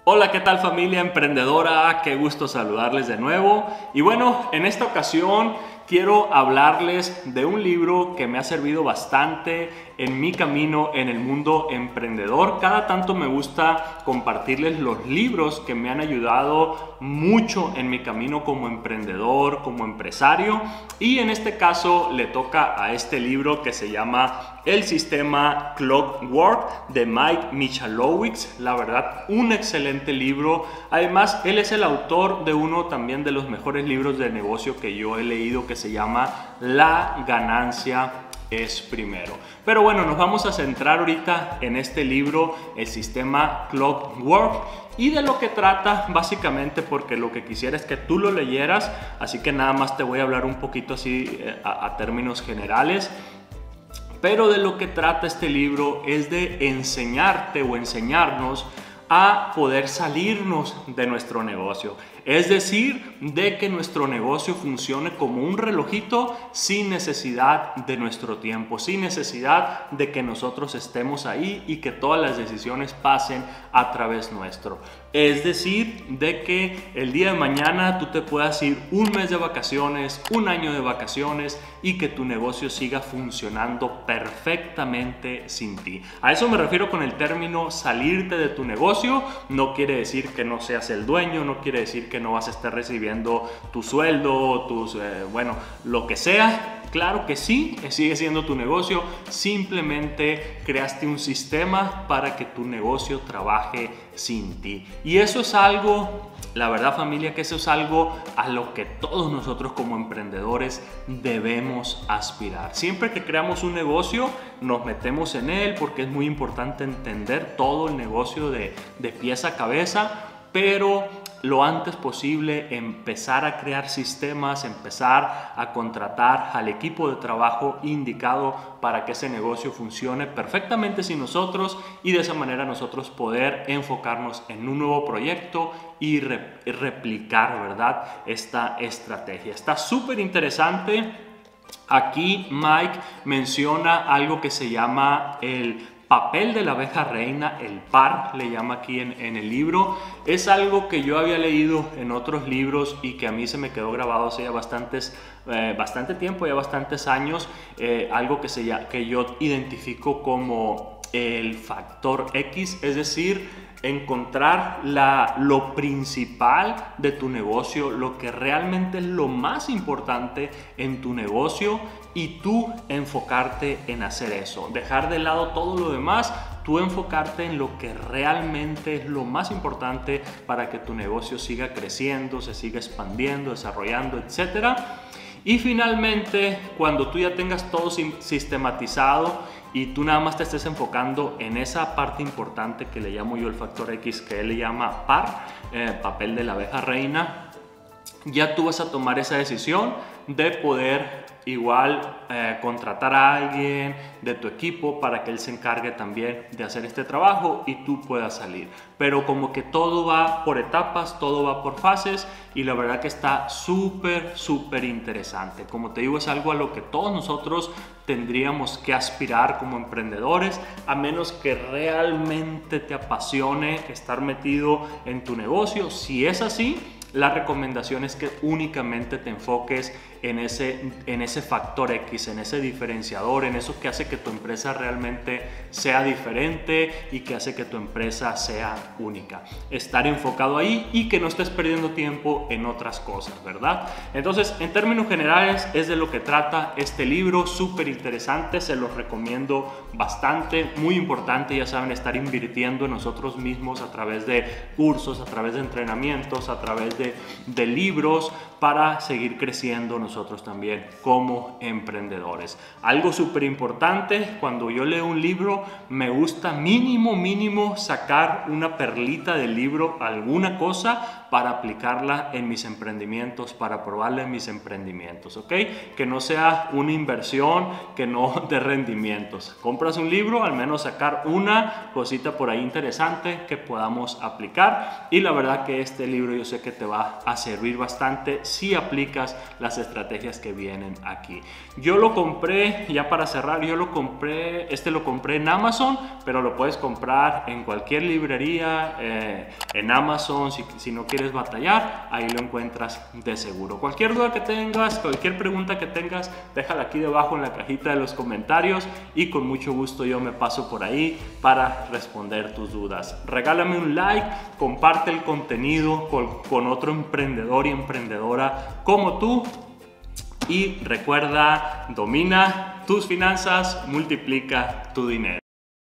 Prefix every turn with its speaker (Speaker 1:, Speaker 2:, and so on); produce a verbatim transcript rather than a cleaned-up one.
Speaker 1: Hola, ¿qué tal familia emprendedora? Qué gusto saludarles de nuevo. Y bueno, en esta ocasión quiero hablarles de un libro que me ha servido bastante en mi camino en el mundo emprendedor. Cada tanto me gusta compartirles los libros que me han ayudado mucho en mi camino como emprendedor, como empresario. Y en este caso le toca a este libro que se llama El Sistema Clockwork de Mike Michalowicz. La verdad, un excelente libro. Además, él es el autor de uno también de los mejores libros de negocio que yo he leído, que se llama La ganancia es primero. Pero bueno, nos vamos a centrar ahorita en este libro, El Sistema Clockwork, y de lo que trata básicamente, porque lo que quisiera es que tú lo leyeras, así que nada más te voy a hablar un poquito así a, a términos generales. Pero de lo que trata este libro es de enseñarte o enseñarnos a poder salirnos de nuestro negocio. Es decir, de que nuestro negocio funcione como un relojito sin necesidad de nuestro tiempo, sin necesidad de que nosotros estemos ahí y que todas las decisiones pasen a través nuestro. Es decir, de que el día de mañana tú te puedas ir un mes de vacaciones, un año de vacaciones y que tu negocio siga funcionando perfectamente sin ti. A eso me refiero con el término salirte de tu negocio. No quiere decir que no seas el dueño, no quiere decir que no vas a estar recibiendo tu sueldo, tus, eh, bueno, lo que sea. Claro que sí, sigue siendo tu negocio, simplemente creaste un sistema para que tu negocio trabaje sin ti. Y eso es algo, la verdad familia, que eso es algo a lo que todos nosotros como emprendedores debemos aspirar. Siempre que creamos un negocio, nos metemos en él porque es muy importante entender todo el negocio de, de pies a cabeza, pero lo antes posible empezar a crear sistemas, empezar a contratar al equipo de trabajo indicado para que ese negocio funcione perfectamente sin nosotros y de esa manera nosotros poder enfocarnos en un nuevo proyecto y re- replicar, ¿verdad?, esta estrategia. Está súper interesante. Aquí Mike menciona algo que se llama el papel de la abeja reina, el par, le llama aquí en, en el libro. Es algo que yo había leído en otros libros y que a mí se me quedó grabado hace ya bastantes, eh, bastante tiempo, ya bastantes años. Eh, algo que, se, que yo identifico como el factor X, es decir, encontrar la, lo principal de tu negocio, lo que realmente es lo más importante en tu negocio y tú enfocarte en hacer eso. Dejar de lado todo lo demás, tú enfocarte en lo que realmente es lo más importante para que tu negocio siga creciendo, se siga expandiendo, desarrollando, etcétera. Y finalmente, cuando tú ya tengas todo sistematizado y tú nada más te estés enfocando en esa parte importante que le llamo yo el factor X, que él le llama par, eh, papel de la abeja reina, ya tú vas a tomar esa decisión de poder igual eh, contratar a alguien de tu equipo para que él se encargue también de hacer este trabajo y tú puedas salir. Pero como que todo va por etapas, todo va por fases y la verdad que está súper, súper interesante. Como te digo, es algo a lo que todos nosotros tendríamos que aspirar como emprendedores, a menos que realmente te apasione estar metido en tu negocio. Si es así, la recomendación es que únicamente te enfoques en ese, en ese factor X, en ese diferenciador, en eso que hace que tu empresa realmente sea diferente y que hace que tu empresa sea única. Estar enfocado ahí y que no estés perdiendo tiempo en otras cosas, ¿verdad? Entonces, en términos generales, es de lo que trata este libro, súper interesante, se los recomiendo bastante, muy importante, ya saben, estar invirtiendo en nosotros mismos a través de cursos, a través de entrenamientos, a través de, de libros, para seguir creciendo nosotros también como emprendedores. Algo súper importante, cuando yo leo un libro, me gusta mínimo, mínimo sacar una perlita del libro, alguna cosa, para aplicarla en mis emprendimientos, para probarla en mis emprendimientos, ¿ok? Que no sea una inversión, que no de rendimientos. Compras un libro, al menos sacar una cosita por ahí interesante que podamos aplicar, y la verdad que este libro yo sé que te va a servir bastante si aplicas las estrategias que vienen aquí. Yo lo compré, ya para cerrar, yo lo compré, este lo compré en Amazon, pero lo puedes comprar en cualquier librería, eh, en Amazon, si, si no quieres batallar, ahí lo encuentras de seguro. Cualquier duda que tengas, cualquier pregunta que tengas, déjala aquí debajo en la cajita de los comentarios y con mucho gusto yo me paso por ahí para responder tus dudas. Regálame un like, comparte el contenido con, con otro emprendedor y emprendedora como tú, y recuerda, domina tus finanzas, multiplica tu dinero.